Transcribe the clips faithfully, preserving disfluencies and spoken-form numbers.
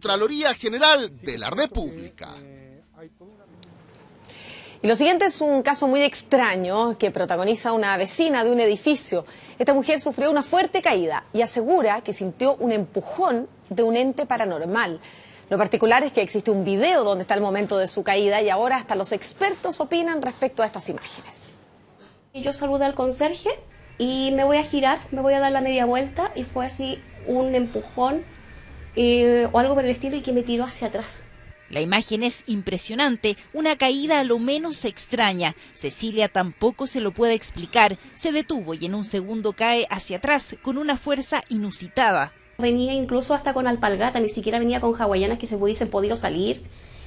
Contraloría General de la República. Y lo siguiente es un caso muy extraño que protagoniza una vecina de un edificio. Esta mujer sufrió una fuerte caída y asegura que sintió un empujón de un ente paranormal. Lo particular es que existe un video donde está el momento de su caída y ahora hasta los expertos opinan respecto a estas imágenes. Yo saludé al conserje y me voy a girar, me voy a dar la media vuelta y fue así un empujón eh, o algo por el estilo y que me tiró hacia atrás. La imagen es impresionante, una caída a lo menos extraña. Cecilia tampoco se lo puede explicar. Se detuvo y en un segundo cae hacia atrás con una fuerza inusitada. Venía incluso hasta con alpargata, ni siquiera venía con hawaianas que se hubiesen podido salir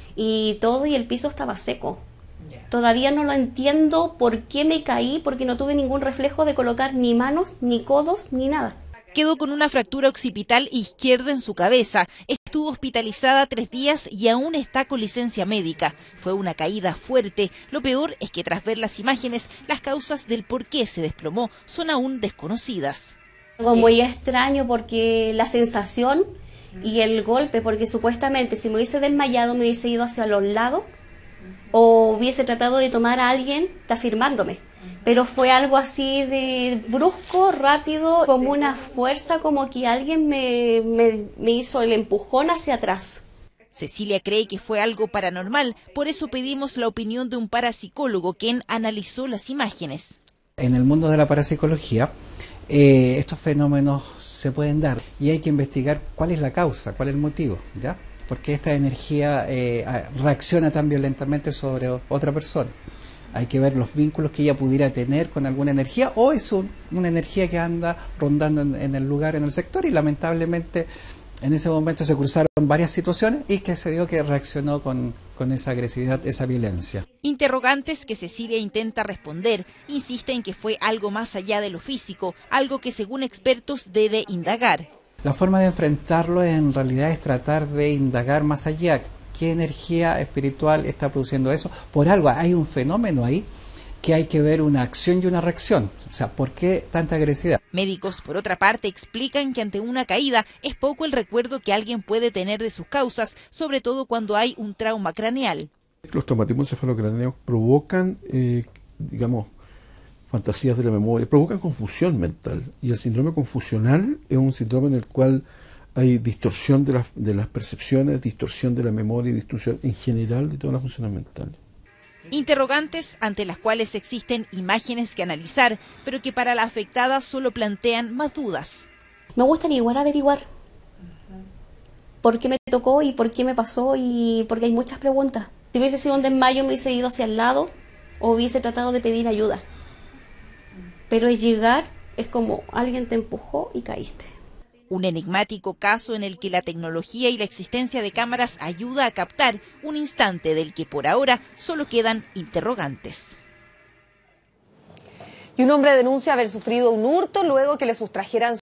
y todo, y el piso estaba seco. Todavía no lo entiendo por qué me caí, porque no tuve ningún reflejo de colocar ni manos, ni codos, ni nada. Quedó con una fractura occipital izquierda en su cabeza. Estuvo hospitalizada tres días y aún está con licencia médica. Fue una caída fuerte. Lo peor es que tras ver las imágenes, las causas del por qué se desplomó son aún desconocidas. Algo muy extraño porque la sensación y el golpe, porque supuestamente si me hubiese desmayado me hubiese ido hacia los lados o hubiese tratado de tomar a alguien afirmándome. Pero fue algo así de brusco, rápido, como una fuerza, como que alguien me, me, me hizo el empujón hacia atrás. Cecilia cree que fue algo paranormal, por eso pedimos la opinión de un parapsicólogo quien analizó las imágenes. En el mundo de la parapsicología, eh, estos fenómenos se pueden dar y hay que investigar cuál es la causa, cuál es el motivo, ¿ya? Porque esta energía eh, reacciona tan violentamente sobre otra persona. Hay que ver los vínculos que ella pudiera tener con alguna energía o es un, una energía que anda rondando en, en el lugar, en el sector, y lamentablemente en ese momento se cruzaron varias situaciones y que se dio que reaccionó con, con esa agresividad, esa violencia. Interrogantes que Cecilia intenta responder. Insiste en que fue algo más allá de lo físico, algo que según expertos debe indagar. La forma de enfrentarlo en realidad es tratar de indagar más allá. ¿Qué energía espiritual está produciendo eso? Por algo, hay un fenómeno ahí que hay que ver una acción y una reacción. O sea, ¿por qué tanta agresividad? Médicos, por otra parte, explican que ante una caída es poco el recuerdo que alguien puede tener de sus causas, sobre todo cuando hay un trauma craneal. Los traumatismos encefalocraneos provocan, eh, digamos, fantasías de la memoria, provocan confusión mental. Y el síndrome confusional es un síndrome en el cual hay distorsión de las, de las percepciones, distorsión de la memoria y distorsión en general de todas las funciones mentales. Interrogantes ante las cuales existen imágenes que analizar, pero que para la afectada solo plantean más dudas. Me gustaría igual averiguar por qué me tocó y por qué me pasó, y porque hay muchas preguntas. Si hubiese sido un desmayo me hubiese ido hacia el lado o hubiese tratado de pedir ayuda. Pero es llegar, es como alguien te empujó y caíste. Un enigmático caso en el que la tecnología y la existencia de cámaras ayuda a captar un instante del que por ahora solo quedan interrogantes. Y un hombre denuncia haber sufrido un hurto luego que le sustrajeran